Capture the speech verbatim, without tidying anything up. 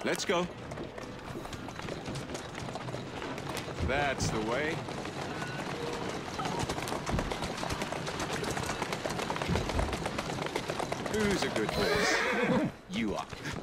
Let's go. That's the way. Who's a good horse? You are.